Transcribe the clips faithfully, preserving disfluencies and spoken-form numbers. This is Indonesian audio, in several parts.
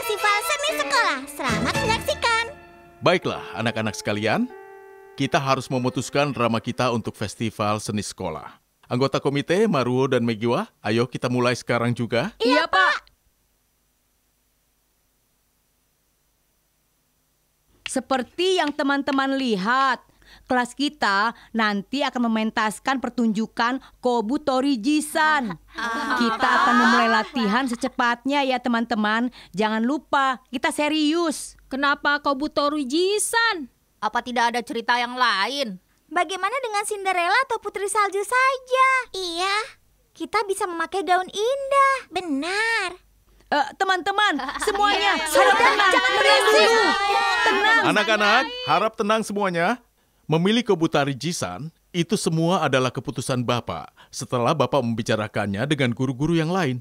Festival Seni Sekolah. Selamat menyaksikan. Baiklah, anak-anak sekalian. Kita harus memutuskan drama kita untuk Festival Seni Sekolah. Anggota komite, Maruo dan Megiwa, ayo kita mulai sekarang juga. Iya, Pak. Seperti yang teman-teman lihat, kelas kita nanti akan mementaskan pertunjukan Kobutori Jisan. Kita akan memulai latihan secepatnya ya teman-teman. Jangan lupa, kita serius. Kenapa Kobutori Jisan? Apa tidak ada cerita yang lain? Bagaimana dengan Cinderella atau Putri Salju saja? Iya, kita bisa memakai gaun indah. Benar. Uh, teman-teman, semuanya harap tenang, jangan berisik. Tenang. Anak-anak, harap tenang semuanya. Memilih Kobutori Jisan, itu semua adalah keputusan Bapak setelah Bapak membicarakannya dengan guru-guru yang lain.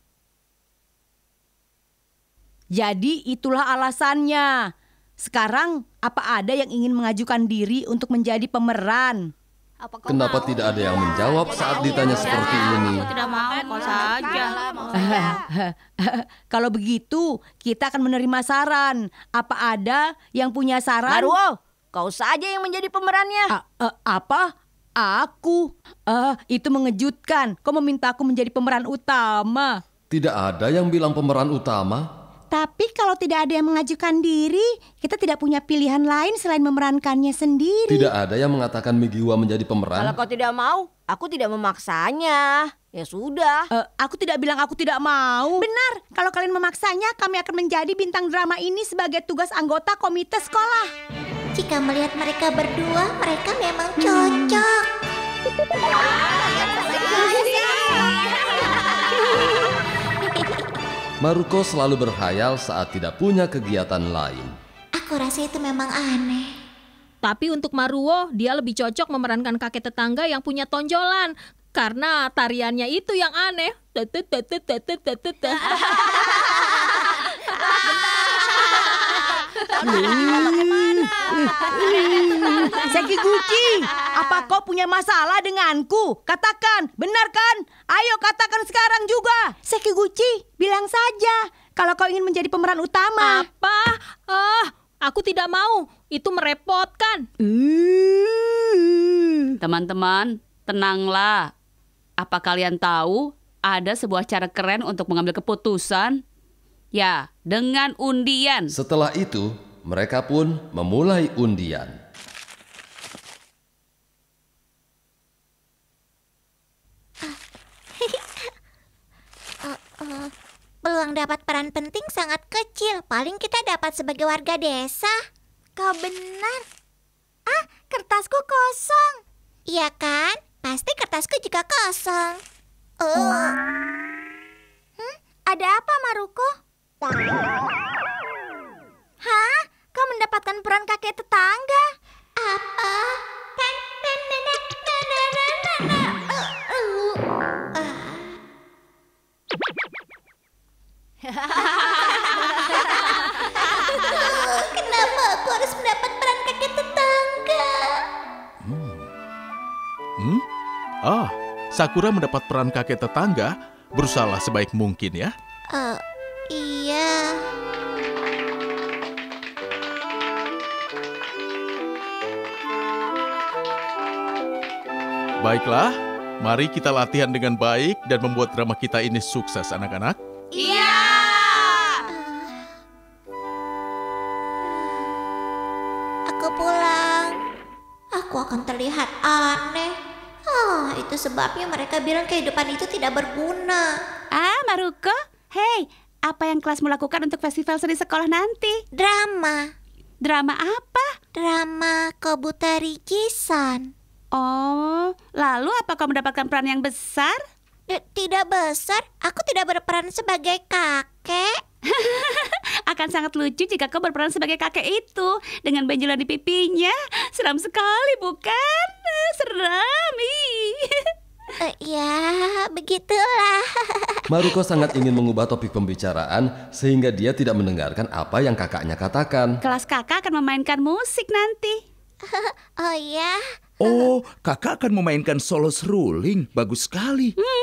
Jadi itulah alasannya. Sekarang, apa ada yang ingin mengajukan diri untuk menjadi pemeran? Kenapa tidak ada yang menjawab saat ditanya seperti ini? Aku tidak mau, kau saja. Kalau begitu, kita akan menerima saran. Apa ada yang punya saran? Maruo, kau saja yang menjadi pemerannya. A- a- apa? Aku? Uh, itu mengejutkan. Kau meminta aku menjadi pemeran utama. Tidak ada yang bilang pemeran utama. Tapi kalau tidak ada yang mengajukan diri, kita tidak punya pilihan lain selain memerankannya sendiri. Tidak ada yang mengatakan Megiwa menjadi pemeran. Kalau kau tidak mau, aku tidak memaksanya. Ya sudah. Uh, aku tidak bilang aku tidak mau. Benar, kalau kalian memaksanya, kami akan menjadi bintang drama ini sebagai tugas anggota komite sekolah. Jika melihat mereka berdua, mereka memang cocok. Maruko selalu berkhayal saat tidak punya kegiatan lain. Aku rasa itu memang aneh. Tapi untuk Maruo, dia lebih cocok memerankan kakek tetangga yang punya tonjolan. Karena tariannya itu yang aneh. Sekiguchi, apa kau punya masalah denganku? Katakan, benar kan? Ayo katakan sekarang juga. Sekiguchi, bilang saja kalau kau ingin menjadi pemeran utama. Apa? Ah, aku tidak mau. Itu merepotkan. Teman-teman, tenanglah. Apa kalian tahu ada sebuah cara keren untuk mengambil keputusan? Ya, dengan undian. Setelah itu, mereka pun memulai undian. uh, uh, peluang dapat peran penting sangat kecil. Paling kita dapat sebagai warga desa. Kau benar. Ah, kertasku kosong. Iya kan? Pasti kertasku juga kosong. Uh. Hmm, ada apa, Maruko? Hah? Kau mendapatkan peran kakek tetangga? Apa? Kenapa aku harus mendapat peran kakek tetangga? Hmm. Hmm? Ah, Sakura mendapat peran kakek tetangga. Berusahalah sebaik mungkin ya. Uh, iya. Baiklah, mari kita latihan dengan baik dan membuat drama kita ini sukses, anak-anak. Iya. Aku pulang. Aku akan terlihat aneh. Ah, itu sebabnya mereka bilang kehidupan itu tidak berguna. Ah, Maruko. Hei, apa yang kelasmu lakukan untuk festival seni sekolah nanti? Drama. Drama apa? Drama Kobutori Jisan. Oh, lalu apa kau mendapatkan peran yang besar? Tidak besar, aku tidak berperan sebagai kakek. Akan sangat lucu jika kau berperan sebagai kakek itu dengan benjolan di pipinya. Seram sekali, bukan? Seram. uh, Ya, begitulah. Maruko sangat ingin mengubah topik pembicaraan sehingga dia tidak mendengarkan apa yang kakaknya katakan. Kelas kakak akan memainkan musik nanti. Oh ya. Oh, kakak akan memainkan solo seruling. Bagus sekali. Hmm,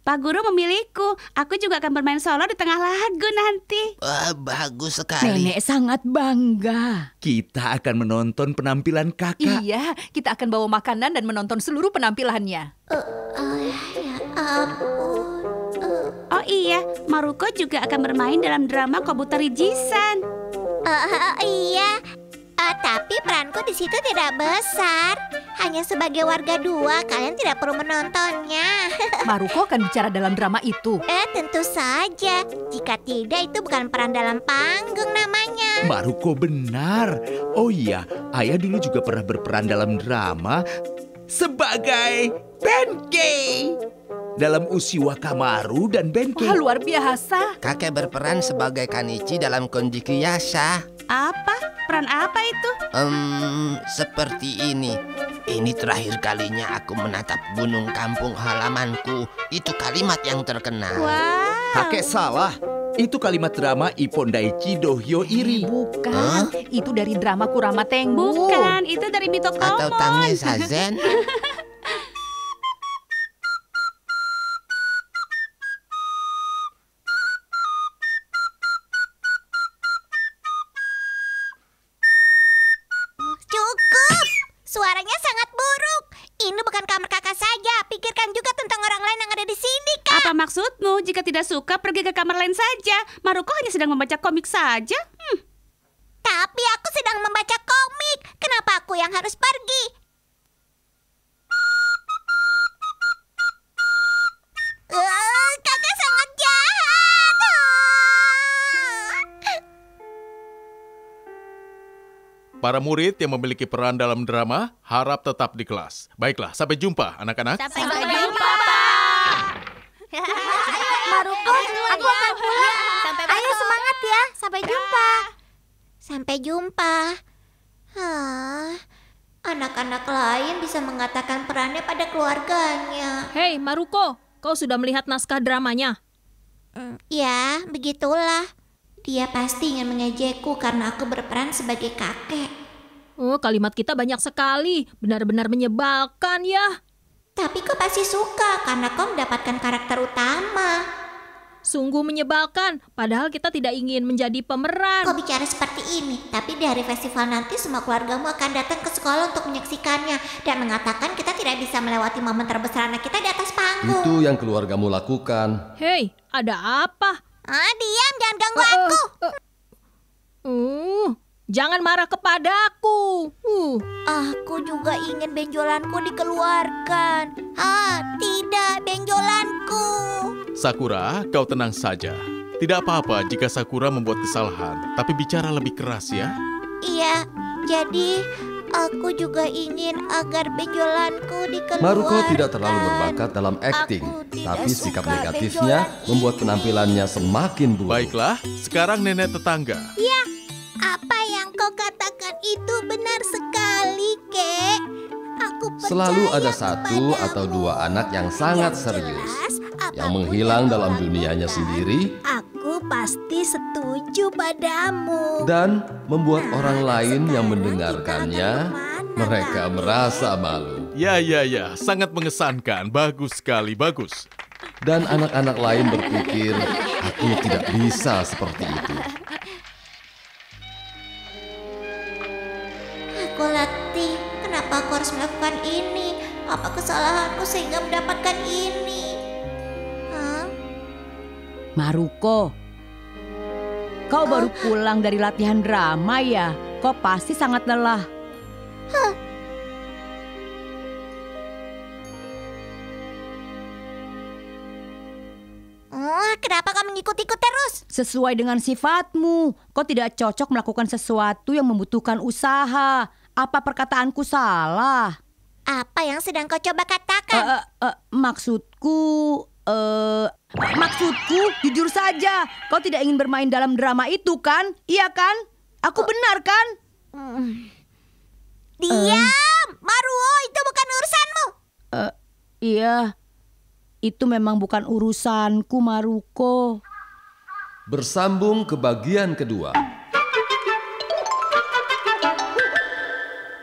Pak Guru memilihku. Aku juga akan bermain solo di tengah lagu nanti. Wah, bagus sekali. Nenek sangat bangga. Kita akan menonton penampilan kakak. Iya, kita akan bawa makanan dan menonton seluruh penampilannya. Uh, uh, ya ampun. Uh, Oh iya, Maruko juga akan bermain dalam drama Kobutori Jisan. uh, uh, iya. Uh, tapi peranku di situ tidak besar. Hanya sebagai warga dua, kalian tidak perlu menontonnya. Maruko akan bicara dalam drama itu. Eh, tentu saja. Jika tidak, itu bukan peran dalam panggung namanya. Maruko benar. Oh iya, ayah dulu juga pernah berperan dalam drama sebagai Benkei dalam Uchiwa Kamaru dan Benkei. Wah, luar biasa. Kakek berperan sebagai Kanichi dalam Konjiki Yasha. Apa? Peran apa itu? Hmm, seperti ini. Ini terakhir kalinya aku menatap gunung kampung halamanku. Itu kalimat yang terkenal. Wow. Kakek salah. Itu kalimat drama Ippon Daichi Dohyo Iri. Bukan, Hah? itu dari drama Kurama Tengu. Bukan, itu dari Mito Atau Komon. Tangye Sazen. Cukup! Suaranya sangat buruk. Ini bukan kamar kakak saja. Pikirkan juga tentang orang lain yang ada di sini, Kak. Apa maksudmu? Jika tidak suka, pergi ke kamar lain saja. Maruko hanya sedang membaca komik saja. Hmm. Tapi aku sedang membaca komik. Kenapa aku yang harus pergi? Uh, kakak sangat jahat. Para murid yang memiliki peran dalam drama harap tetap di kelas. Baiklah, sampai jumpa anak-anak. Sampai jumpa, Maruko, aku akan pulang. Sampai Ayo semangat ya. Sampai jumpa. Sampai jumpa. Hah, anak-anak lain bisa mengatakan perannya pada keluarganya. Hei Maruko, kau sudah melihat naskah dramanya? Hmm, ya, begitulah. Dia pasti ingin mengejekku karena aku berperan sebagai kakek. Oh, kalimat kita banyak sekali. Benar-benar menyebalkan ya. Tapi kau pasti suka karena kau mendapatkan karakter utama. Sungguh menyebalkan, padahal kita tidak ingin menjadi pemeran. Kau bicara seperti ini, tapi di hari festival nanti semua keluargamu akan datang ke sekolah untuk menyaksikannya dan mengatakan kita tidak bisa melewati momen terbesar anak kita di atas panggung. Itu yang keluargamu lakukan. Hei, ada apa? Ah, diam, jangan ganggu Uh, uh, aku. uh. Uh, jangan marah kepadaku. Uh. Aku juga ingin benjolanku dikeluarkan. Ah, tidak, benjolanku. Sakura, kau tenang saja. Tidak apa-apa jika Sakura membuat kesalahan, tapi bicara lebih keras ya. Iya, jadi aku juga ingin agar benjolanku dikeluarkan. Maruko tidak terlalu berbakat dalam acting, Aku tidak tapi sikap suka negatifnya benjolan membuat ini. penampilannya semakin buruk. Baiklah, sekarang nenek tetangga. Ya, apa yang kau katakan itu benar sekali, Kek. Aku percaya Selalu ada satu kepadamu. atau dua anak yang sangat Yang serius, jelas, yang apapun menghilang yang dalam kau dunianya lakukan, sendiri Aku pasti setuju padamu. dan membuat Nah, orang lain yang sekarang mendengarkannya, kita akan kemana, mereka Kakek? merasa malu. Ya, ya, ya, sangat mengesankan. Bagus sekali, bagus. Dan anak-anak lain berpikir, aku tidak bisa seperti itu. Aku letih. Kenapa aku harus melakukan ini? Apa kesalahanku sehingga mendapatkan ini? Hah? Maruko, kau baru pulang dari latihan drama ya? Kau pasti sangat lelah. Oh, kenapa kau mengikuti-ikut terus? Sesuai dengan sifatmu, kau tidak cocok melakukan sesuatu yang membutuhkan usaha. Apa perkataanku salah? Apa yang sedang kau coba Eh, katakan? eh, eh, maksudku, eh, maksudku jujur saja, kau tidak ingin bermain dalam drama itu kan? Iya kan? Aku benar kan? Diam! Maruo, itu bukan urusanmu. Eh, iya, itu memang bukan urusanku, Maruko. Bersambung ke bagian kedua.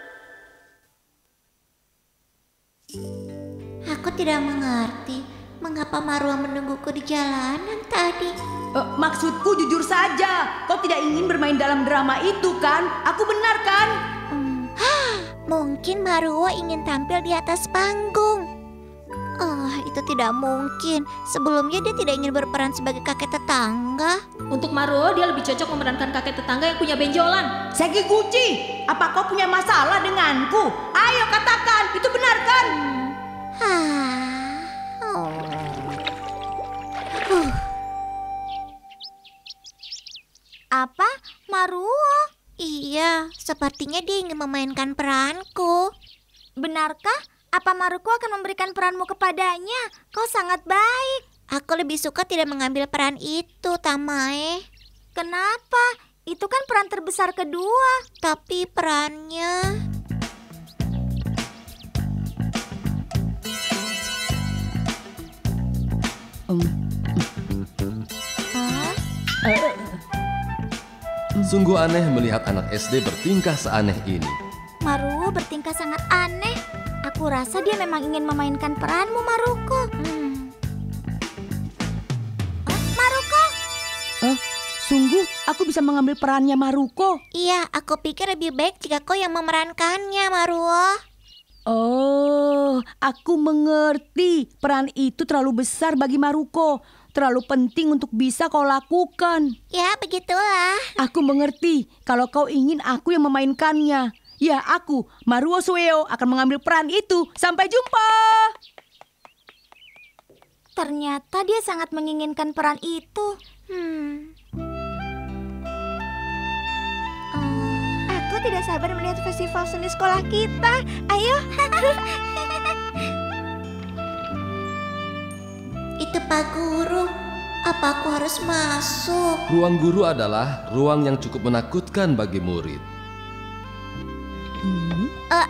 Aku tidak mengerti Mengapa Marwa menungguku di jalanan tadi? Eh, maksudku jujur saja, kau tidak ingin bermain dalam drama itu kan? Aku benar kan? Hmm. Mungkin Marwa ingin tampil di atas panggung. Oh, itu tidak mungkin. Sebelumnya dia tidak ingin berperan sebagai kakek tetangga. Untuk Maruo, dia lebih cocok memerankan kakek tetangga yang punya benjolan. Sekiguchi, apa kau punya masalah denganku? Ayo katakan, itu benar kan? Hmm. Oh. Uh. Apa? Maruo? Iya, sepertinya dia ingin memainkan peranku. Benarkah? Apa Maruko akan memberikan peranmu kepadanya? Kau sangat baik. Aku lebih suka tidak mengambil peran itu, Tamae. Kenapa? Itu kan peran terbesar kedua. Tapi perannya... Um. Hah? Sungguh aneh melihat anak S D bertingkah seaneh ini. Maruo bertingkah sangat aneh. Aku rasa dia memang ingin memainkan peranmu, Maruko. Hmm. Oh, Maruko? Eh, sungguh aku bisa mengambil perannya Maruko? Iya, aku pikir lebih baik jika kau yang memerankannya, Maruo. Oh, aku mengerti. Peran itu terlalu besar bagi Maruko. Terlalu penting untuk bisa kau lakukan. Ya, begitulah. Aku mengerti kalau kau ingin aku yang memainkannya. Ya, aku, Maruo Sueo, akan mengambil peran itu. Sampai jumpa. Ternyata dia sangat menginginkan peran itu. Hmm. Uh, aku tidak sabar melihat festival seni sekolah kita. Ayo. Itu Pak Guru. Apa aku harus masuk? Ruang guru adalah ruang yang cukup menakutkan bagi murid. Uh.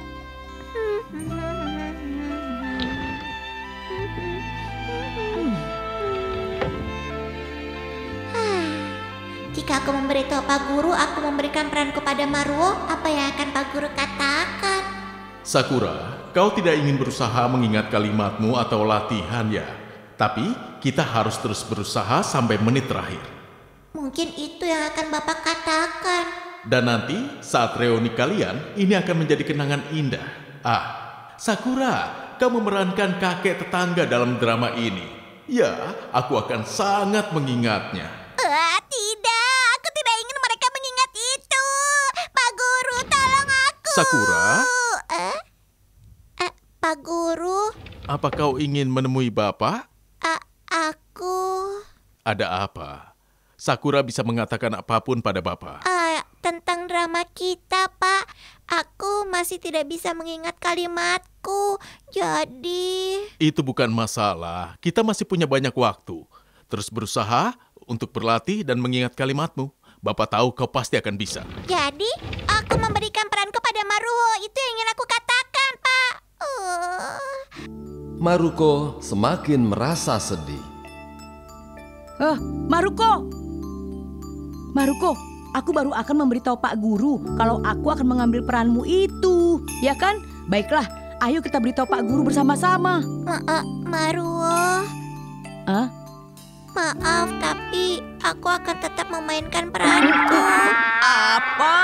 Jika aku memberitahu Pak Guru, aku memberikan peran kepada Maruo, apa yang akan Pak Guru katakan? Sakura, kau tidak ingin berusaha mengingat kalimatmu atau latihan ya? Tapi kita harus terus berusaha sampai menit terakhir. Mungkin itu yang akan Bapak katakan. Dan nanti saat reuni kalian, ini akan menjadi kenangan indah. Ah, Sakura, kau memerankan kakek tetangga dalam drama ini. Ya, aku akan sangat mengingatnya. Uh, tidak, aku tidak ingin mereka mengingat itu. Pak Guru, tolong aku. Sakura? Uh, uh, Pak Guru? Apa kau ingin menemui Bapak? Uh, aku... Ada apa? Sakura bisa mengatakan apapun pada Bapak. Uh, tentang drama kita, Pak. Aku masih tidak bisa mengingat kalimatku. Jadi... Itu bukan masalah. Kita masih punya banyak waktu. Terus berusaha untuk berlatih dan mengingat kalimatmu. Bapak tahu kau pasti akan bisa. Jadi, aku memberikan peran kepada Maruo. Itu yang ingin aku katakan, Pak. Uh... Maruko semakin merasa sedih. Eh, Maruko! Maruko, aku baru akan memberitahu Pak Guru kalau aku akan mengambil peranmu itu. Ya kan? Baiklah, ayo kita beritahu Pak Guru bersama-sama. Ma uh, Maruo. Hah? Maaf, tapi aku akan tetap memainkan peranku. Apa?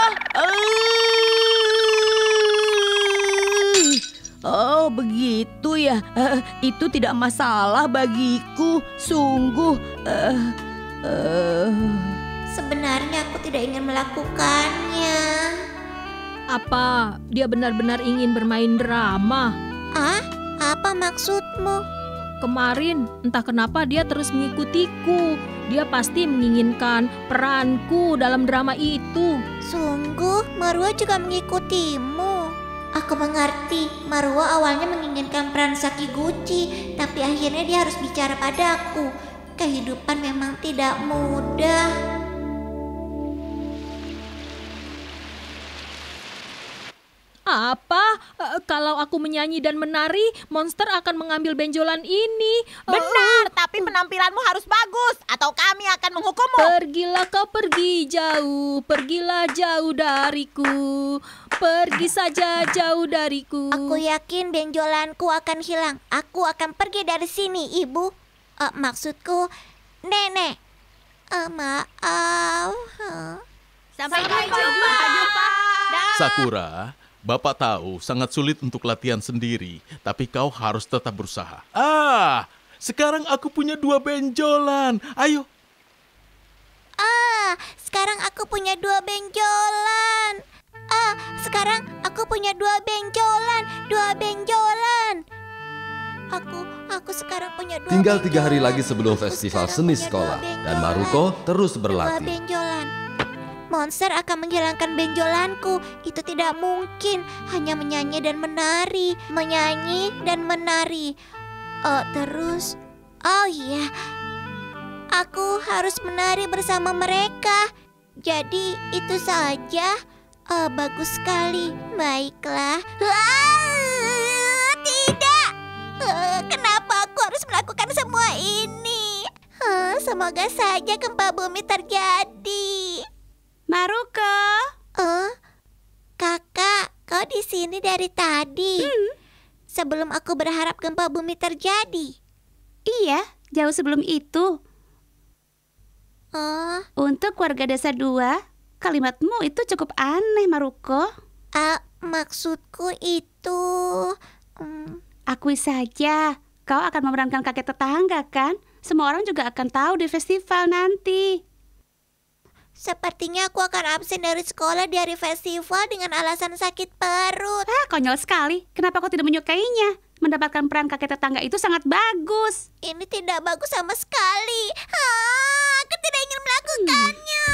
Oh, begitu ya. Uh, itu tidak masalah bagiku. Sungguh. Uh, uh. Sebenarnya aku tidak ingin melakukannya. Apa dia benar-benar ingin bermain drama? Ah, apa maksudmu? Kemarin entah kenapa dia terus mengikutiku. Dia pasti menginginkan peranku dalam drama itu. Sungguh, Maruo juga mengikutimu. Aku mengerti, Maruo awalnya menginginkan peran Sakiguchi, tapi akhirnya dia harus bicara padaku. Kehidupan memang tidak mudah. Apa? Uh, kalau aku menyanyi dan menari, monster akan mengambil benjolan ini. Benar, uh, tapi penampilanmu harus bagus atau kami akan menghukummu. Pergilah kau pergi jauh, pergilah jauh dariku. Pergi saja jauh dariku. Aku yakin benjolanku akan hilang. Aku akan pergi dari sini, Ibu. Uh, maksudku, Nenek. Uh, maaf. Uh. Sampai jumpa. Sakura, Bapak tahu sangat sulit untuk latihan sendiri, tapi kau harus tetap berusaha. Ah, sekarang aku punya dua benjolan. Ayo. Ah, sekarang aku punya dua benjolan. Ah, sekarang aku punya dua benjolan, dua benjolan. Aku, aku sekarang punya dua Tinggal benjolan. tiga hari lagi sebelum Aku festival sekarang seni punya sekolah, dua dan benjolan. Maruko terus Dua berlatih. benjolan. Monster akan menghilangkan benjolanku. Itu tidak mungkin. Hanya menyanyi dan menari, menyanyi dan menari. Oh, terus, oh iya, aku harus menari bersama mereka. Jadi itu saja. Oh, bagus sekali. Baiklah. Ah, tidak. Ah, kenapa aku harus melakukan semua ini? Ah, semoga saja gempa bumi terjadi. Maruko. Oh, kakak, kau di sini dari tadi. Hmm. Sebelum aku berharap gempa bumi terjadi. Iya, jauh sebelum itu. Oh, Untuk warga desa dua, kalimatmu itu cukup aneh, Maruko. ah, maksudku itu... Hmm, Akui saja, kau akan memerankan kakek tetangga kan? Semua orang juga akan tahu di festival nanti. sepertinya aku akan absen dari sekolah di hari festival dengan alasan sakit perut. Ah, konyol sekali. Kenapa kau tidak menyukainya? Mendapatkan peran kakek tetangga itu sangat bagus. Ini tidak bagus sama sekali. Ah, aku tidak ingin melakukannya.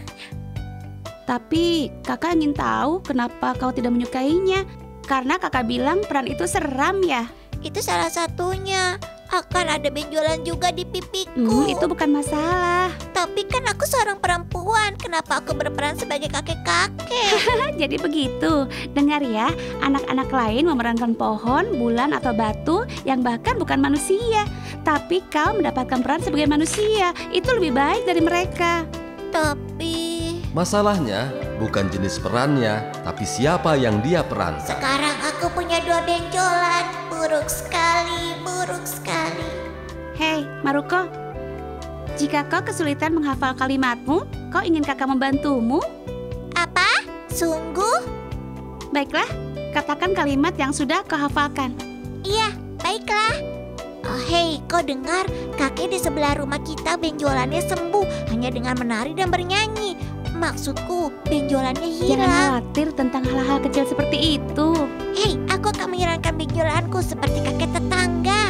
Tapi kakak ingin tahu kenapa kau tidak menyukainya. Karena kakak bilang peran itu seram ya. Itu salah satunya. Akan ada benjolan juga di pipiku. Hmm, itu bukan masalah. Tapi kan aku seorang perempuan. Kenapa aku berperan sebagai kakek-kakek? Jadi begitu. Dengar ya, anak-anak lain memerankan pohon, bulan atau batu yang bahkan bukan manusia. Tapi kau mendapatkan peran sebagai manusia. Itu lebih baik dari mereka. Tapi Masalahnya bukan jenis perannya, tapi siapa yang dia perankan. sekarang aku punya dua benjolan. Buruk sekali, buruk sekali. Hei, Maruko. Jika kau kesulitan menghafal kalimatmu, kau ingin kakak membantumu? Apa? Sungguh? Baiklah, katakan kalimat yang sudah kau hafalkan. Iya, baiklah. Oh, hei, kau dengar? Kakek di sebelah rumah kita benjolannya sembuh hanya dengan menari dan bernyanyi. Maksudku, benjolannya Jangan hilang. khawatir tentang hal-hal kecil seperti itu. Hei, aku akan menghilangkan benjolanku seperti kakek tetangga.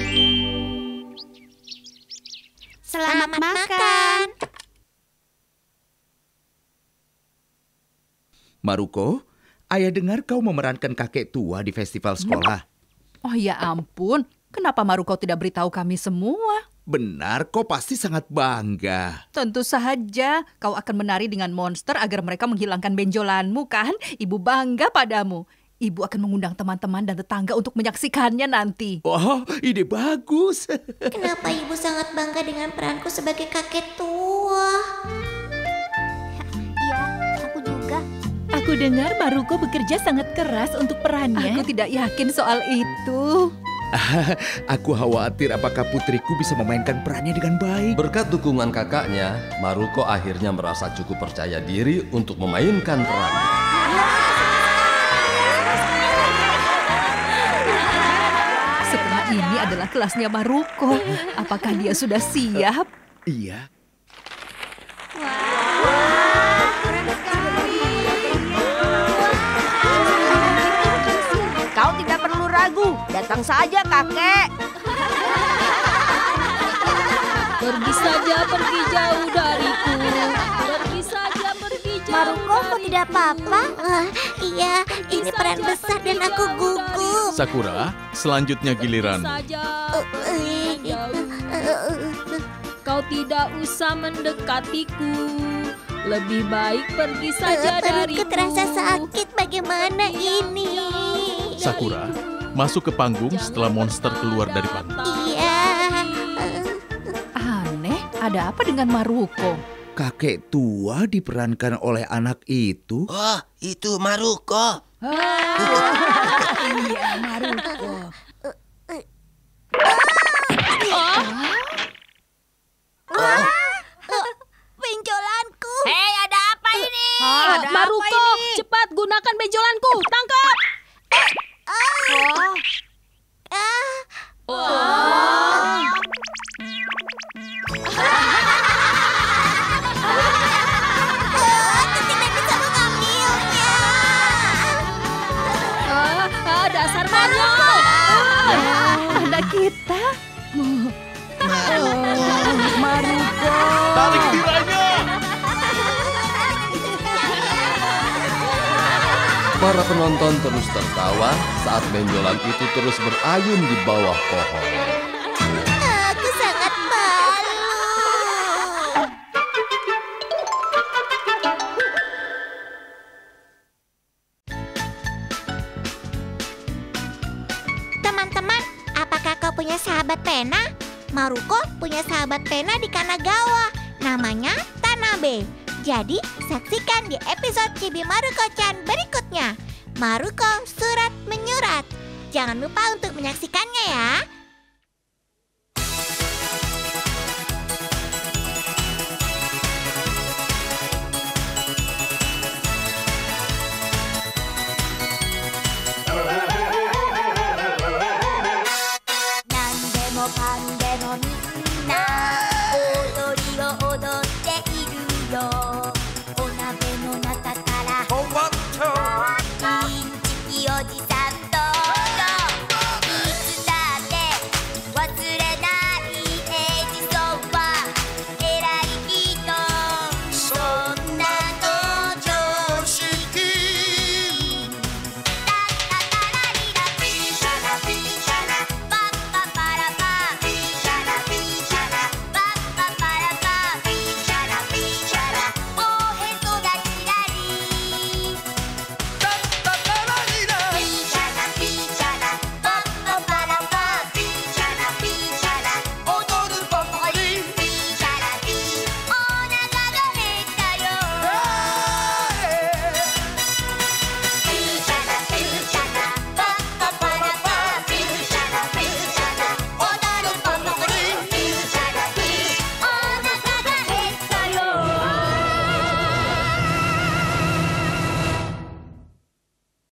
Selamat, makan. Maruko, ayah dengar kau memerankan kakek tua di festival sekolah. Oh ya ampun, kenapa Maruko tidak beritahu kami semua? Benar, kau pasti sangat bangga. Tentu saja, kau akan menari dengan monster agar mereka menghilangkan benjolanmu kan? Ibu bangga padamu. Ibu akan mengundang teman-teman dan tetangga untuk menyaksikannya nanti. Oh, ide bagus. Kenapa ibu sangat bangga dengan peranku sebagai kakek tua? Iya, aku juga. Aku dengar Maruko bekerja sangat keras untuk perannya. Aku tidak yakin soal itu. Aku khawatir apakah putriku bisa memainkan perannya dengan baik. Berkat dukungan kakaknya, Maruko akhirnya merasa cukup percaya diri untuk memainkan perannya. Setelah ini adalah kelasnya Maruko. Apakah dia sudah siap? Iya. Kau tidak perlu ragu, datang saja kakek. Pergi saja, pergi jauh dariku. Pergi saja, pergi jauh. Maruko, kau tidak apa-apa? Ah, iya, ini peran besar dan aku gugup. Sakura, selanjutnya giliranmu. Saja. Uh, uh, Jauh. Kau tidak usah mendekatiku. Lebih baik pergi saja Perutku dariku. terasa sakit, bagaimana ini? Sakura, masuk ke panggung setelah monster keluar dari panggung. Iya. Aneh, ada apa dengan Maruko? kakek tua diperankan oleh anak itu? Oh, itu Maruko. Iya, Maruko. Oh. Benjolanku. Hei, ada apa ini? Ah, ada Maruko, apa ini? cepat gunakan benjolanku. Tangkap. Ah. Oh. Aku tidak bisa mengambilnya. Ah, ah, dasar monyet. Anak kita. Maruko. Tarik tirainya. Para penonton terus tertawa saat benjolan itu terus berayun di bawah pohon. Aku sangat malu. Teman-teman, apakah kau punya sahabat pena? Maruko punya sahabat pena di Kanagawa. Namanya Tanabe. Jadi, saksikan di episode Chibi Maruko-chan berikutnya. Maruko Surat Menyurat. Jangan lupa untuk menyaksikannya ya.